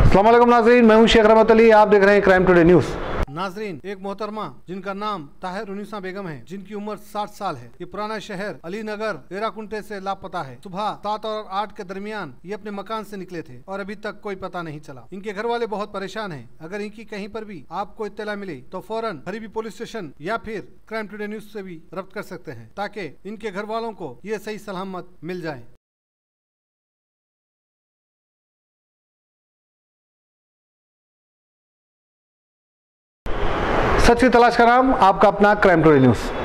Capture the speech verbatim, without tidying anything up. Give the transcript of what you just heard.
अस्सलाम वालेकुम नाज़रीन, मैं हूं शेख रहमत अली। आप देख रहे हैं क्राइम टुडे न्यूज़। नाजरीन, एक मोहतरमा जिनका नाम ताहिर उन्नीसा बेगम है, जिनकी उम्र साठ साल है, ये पुराना शहर अली नगर एराकुंटे से लापता है। सुबह सात और आठ के दरमियान ये अपने मकान से निकले थे और अभी तक कोई पता नहीं चला। इनके घर वाले बहुत परेशान हैं। अगर इनकी कहीं पर भी आपको इत्तला मिले तो फौरन हरीबी पुलिस स्टेशन या फिर क्राइम टुडे न्यूज से भी रब्त कर सकते हैं, ताकि इनके घर वालों को ये सही सलामत मिल जाए। सच की तलाश का नाम, आपका अपना क्राइम टुडे न्यूज़।